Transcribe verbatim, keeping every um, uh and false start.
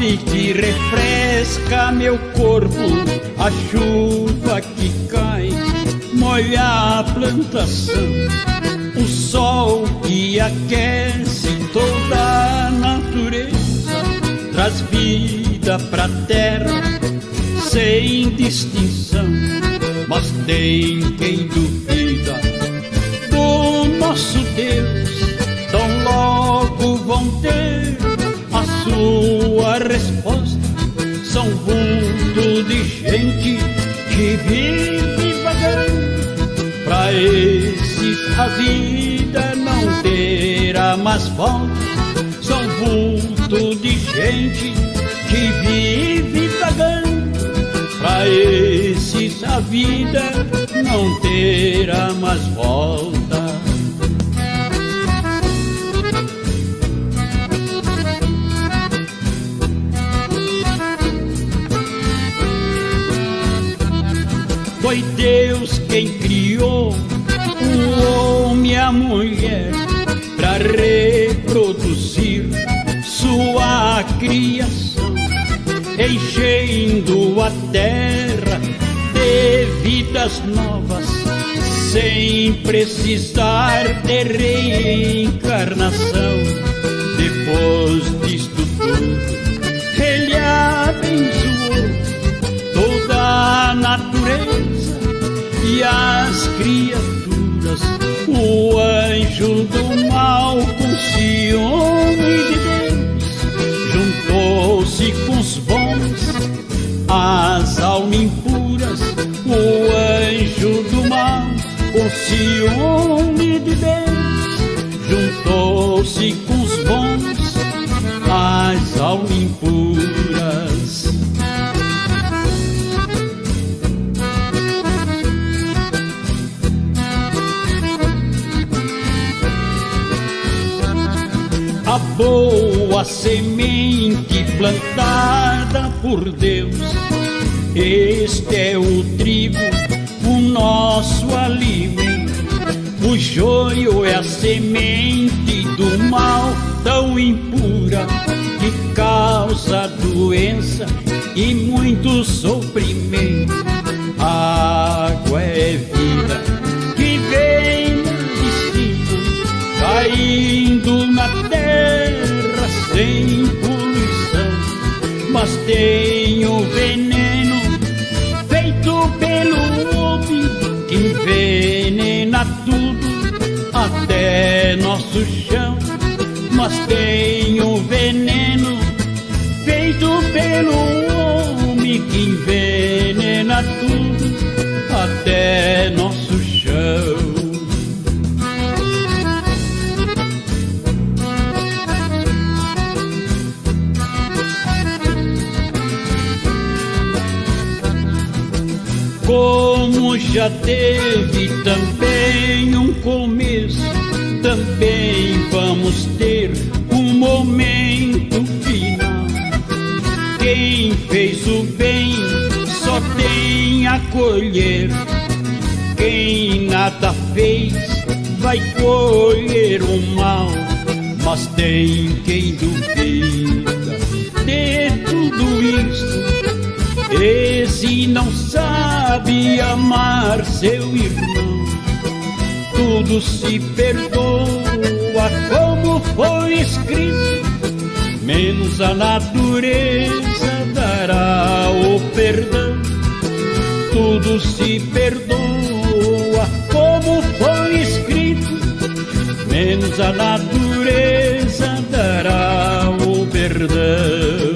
chove que refresca meu corpo, a chuva que cai molha a plantação, o sol que aquece toda a natureza, traz vida pra terra sem distinção. Mas tem quem duvida do nosso Deus, tão logo vão ter a sua resposta. São vulto de gente que vive vagando, pra esses a vida não terá mais volta. São vulto de gente que vive vagando, pra esses a vida não terá mais volta. Foi Deus quem criou o homem e a mulher pra reproduzir sua criação, enchendo a terra de vidas novas, sem precisar de reencarnação. Depois disto tudo, Ele abençoou toda a natureza e as criaturas. O anjo do mal, com ciúme de Deus, juntou-se com os bons, as almas impuras. O anjo do mal, com ciúme de Deus, juntou-se com os bons, as almas impuras. A boa semente plantada por Deus, este é o trigo, o nosso alimento. O joio é a semente do mal tão impura, que causa doença e muito sofrimento. A água é vida que vem de cima, caindo na terra sem poluição. Mas tem o veneno feito pelo homem que envenena tudo, até nosso chão. Mas tem o veneno feito pelo homem que envenena tudo, até nosso chão. Como já teve também um começo, também vamos ter um momento final. Quem fez o bem só tem a colher, quem nada fez vai colher o mal. Mas tem quem duvida de tudo isto, esse não sabe amar seu irmão. Tudo se perdoa como foi escrito, menos a natureza dará o perdão. Tudo se perdoa como foi escrito, menos a natureza dará o perdão.